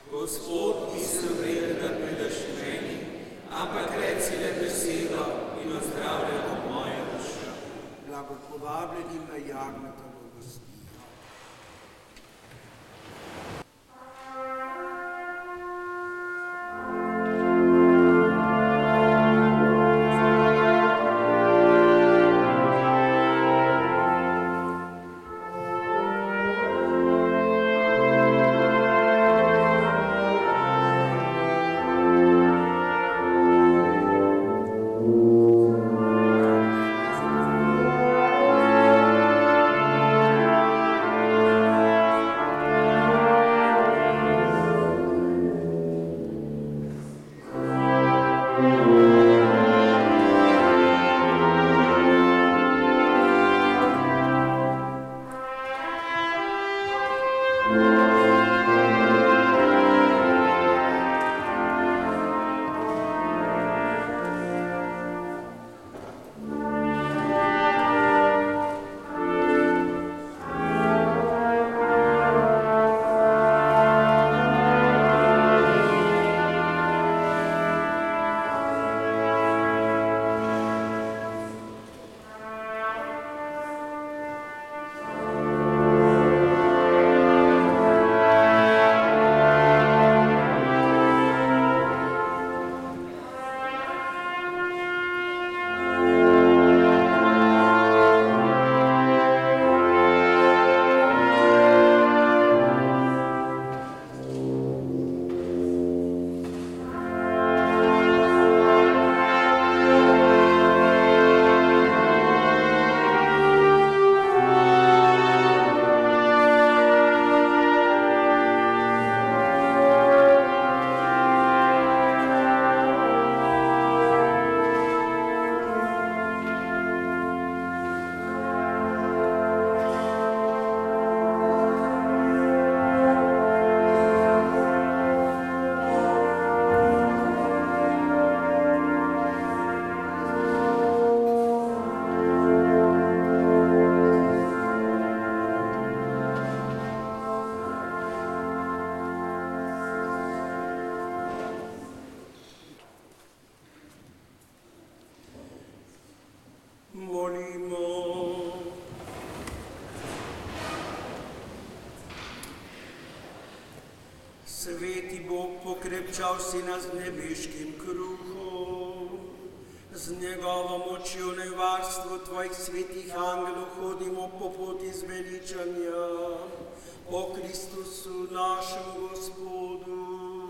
Gospod, nisem vreden, da prideš k meni, ampak reci le besedo in ozdravljaj bo moja duša. Blago povabljeni na jagnjetovo gostijo. Molimo. Sveti Bog, pokrepčal si nas z nebeškim kruhom, z njegovo močjo in varstvo tvojih svetih angelov hodimo po poti zveličanja, po Kristusu našem Gospodu.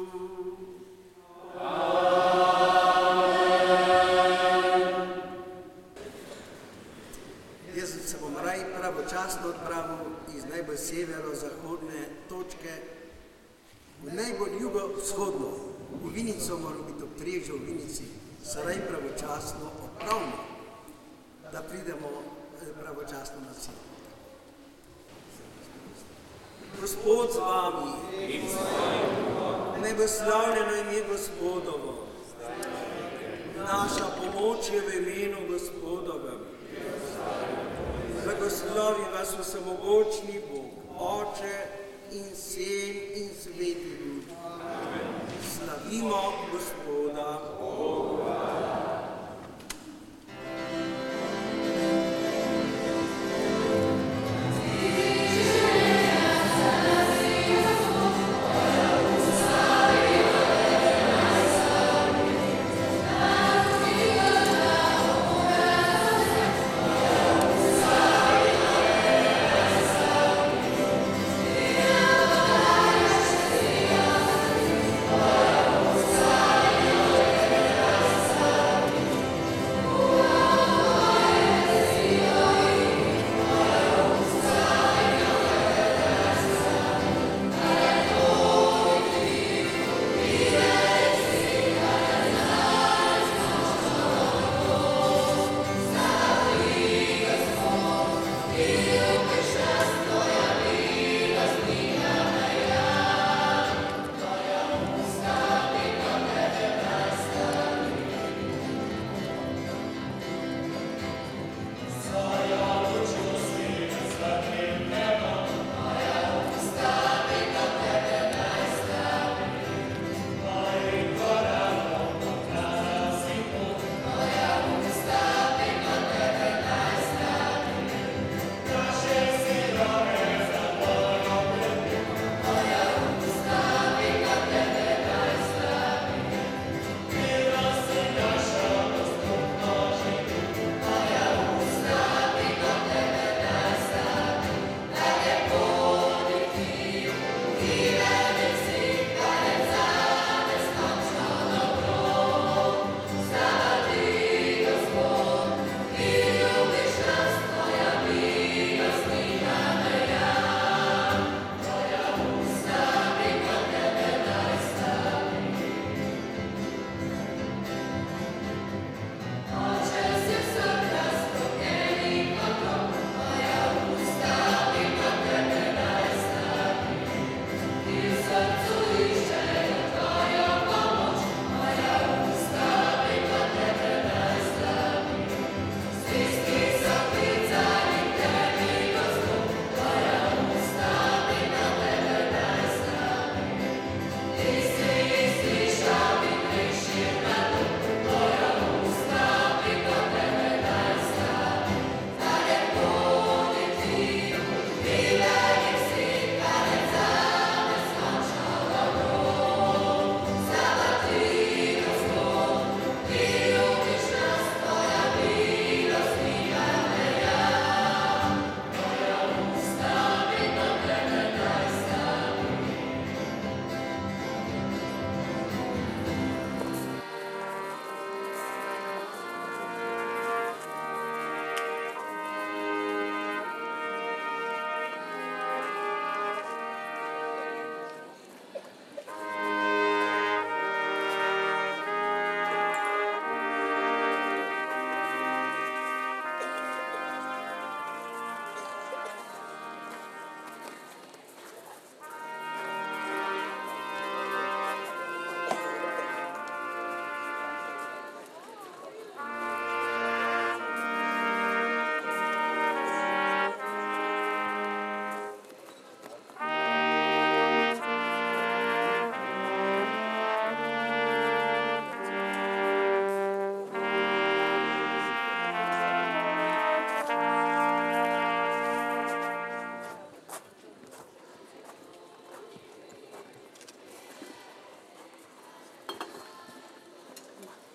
Jaz se bom raj pravočasno odpravil iz najbolj severo-zahodne točke v najbolj jugovzhodno. V Vinico moram biti ob Trežju, v Vinici, se raj pravočasno odpravimo, da pridemo pravočasno na cilj. Gospod z vami, naj bo slavljeno ime Gospodovo. Naša pomoč je v imenu Gospodovem. Blagoslovi vas vsemogočni Bog, Oče in Sin in Sveti Duh. Slavimo Gospoda.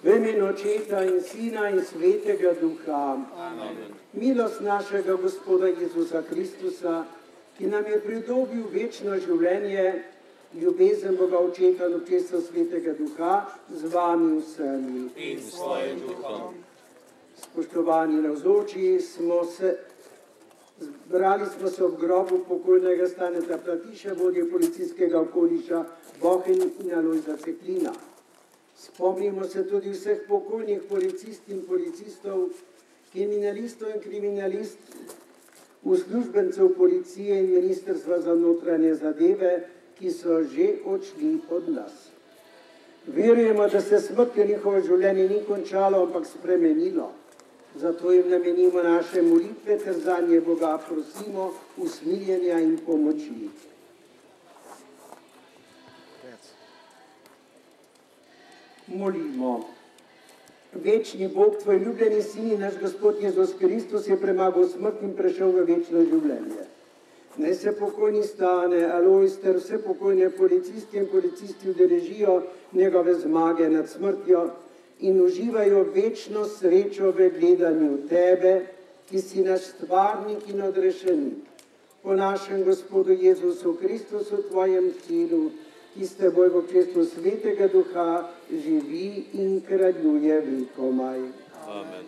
V imenu Očeta in Sina in Svetega Duha. Amen. Milost našega Gospoda Jezusa Kristusa, ki nam je pridobil večno življenje, ljubezen Boga Očeta in občestva Svetega Duha, z vami vsemi. In s tvojim duhom. Spoštovani navzoči, zbrali smo se ob grobu pokojnega Staneta Platiša, vodje policijskega okoliša Bohinj in Alojza Ceklina. Spomnimo se tudi vseh pokojnih policistk in policistov, kriminalistov in uslužbencev policije in Ministrstva za notranje zadeve, ki so že odšli od nas. Verujemo, da se smrtjo njihovo življenje ni končalo, ampak spremenilo. Zato jim namenimo naše molitve ter zanje Boga prosimo usmiljenja in pomoči. Molimo. Večni Bog, tvoj ljubljeni sin in naš Gospod Jezus Kristus je premagal smrt in prešel v večno življenje. Naj se pokojni Stane, Alojz ter vse pokojne policistke in policisti udeležijo njegove zmage nad smrtjo in uživajo večno srečo v gledanju tebe, ki si naš stvarnik in odrešenik. Po našem Gospodu Jezusu Kristusu, tvojem sinu, ki s teboj v občestvu Svetega Duha živi in kraljuje vekomaj. Amen.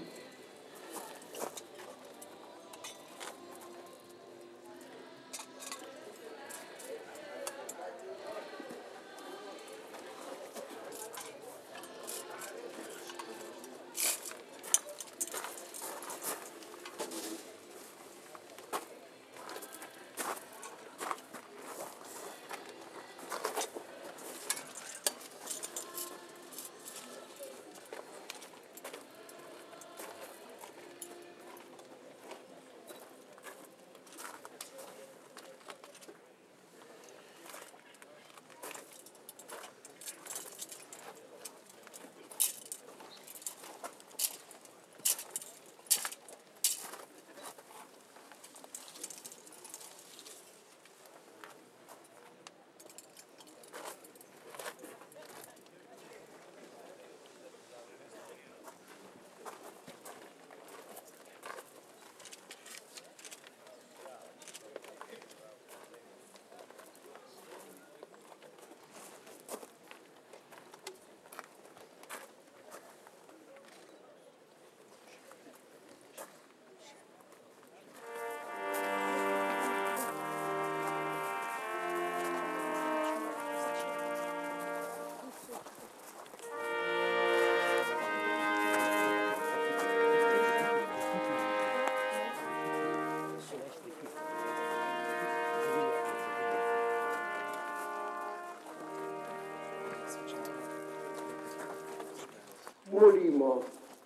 Molimo.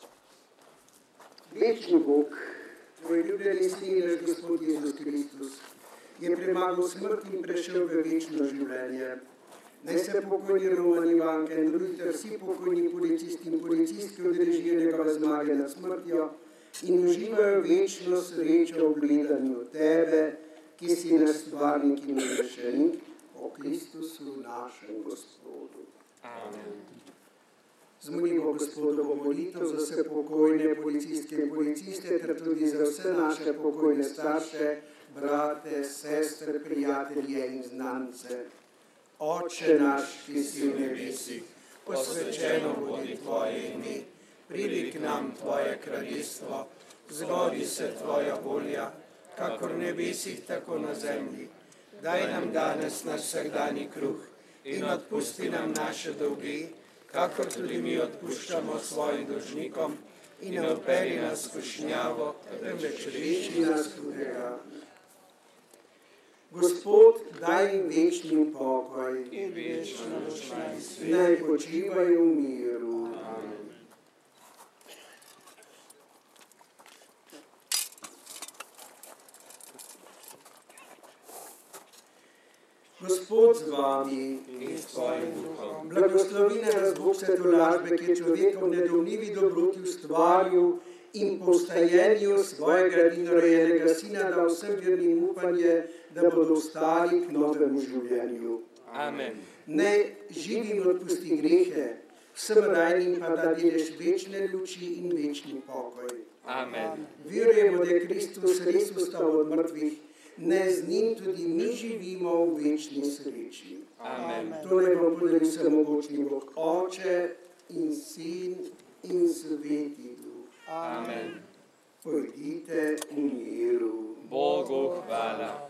Večni Bog, tvoj ljubljeni sin in naš Gospod Jezus Kristus, je premagal smrt in prešel v večno življenje. Naj se pokojni Roman Ivanka in drugi ter vsi pokojni policisti in policistke udeležijo njegove zmage nad smrtjo in uživajo večno srečo v gledanju tebe, ki si naš stvarnik in odrešenik, o Kristusu našem Gospodu. Amen. Zmolimo Gospodovo molitev za vse pokojne policistke in policiste ter tudi za vse naše pokojne starše, brate, sestre, prijatelje in znance. Oče naš, ki si v nebesih, posvečeno bodi tvoje ime, pridi k nam tvoje kraljestvo, zgodi se tvoja volja, kakor v nebesih, tako na zemlji. Daj nam danes naš vsakdanji kruh in odpusti nam naše dolge, kakor tudi mi odpuščamo svojim dolžnikom, in ne vpelji nas v skušnjavo, temveč reši nas hudega. Gospod, daj jim večni pokoj In večno dočlanstvo. naj počivajo v miru. Amen. Gospod z vami, In s tvojim duhom. blagoslovi nas Bog svetolažbe, ki je človekom nedomljivi dobroti ustvaril in po vstajenju svojega edinorojenega sina dal vsem vernim upanje, da bodo ostali k novemu življenju. Amen. Naj živim odpusti grehe, vsem rajnim pa da delež večne luči in večni pokoj. Amen. Verujemo, da je Kristus res vstal od mrtvih, ne z njim tudi mi živimo v večni sreči. Amen. To naj bo podari vsemogočni Bog, Oče in Sin in Sveti Duh. Amen. Pojdite v miru. Bogu hvala.